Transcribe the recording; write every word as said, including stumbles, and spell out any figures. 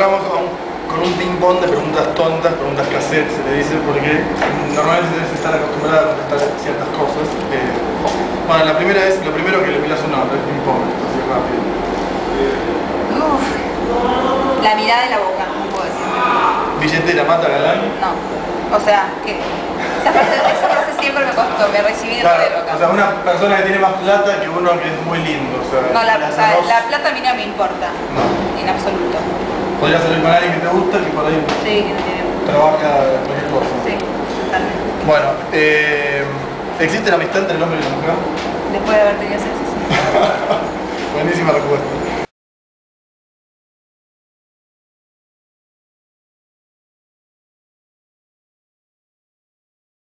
arrancamos con, con un ping-pong de preguntas tontas, preguntas cassette, se le dice, porque normalmente debes estar acostumbrado a contestar ciertas cosas. Eh, bueno, la primera es, lo primero que le pilas un nombre, es ping-pong, esto así rápido. Uf. La mirada de la boca, no puedo decir. ¿Billetera mata galán? No. O sea, que esa frase, esa frase siempre me costó, me recibí de Claro, loca. o sea, una persona que tiene más plata que uno que es muy lindo. O sea, No, la, las o sea, dos- la plata a mí no me importa. No. En absoluto. Podrías salir con alguien que te gusta que por ahí Sí, que no tiene. trabaja cualquier cosa. Sí, totalmente. Bueno, eh, ¿existe la amistad entre el hombre y la mujer? Después de haber tenido sexo, sí. Buenísima respuesta.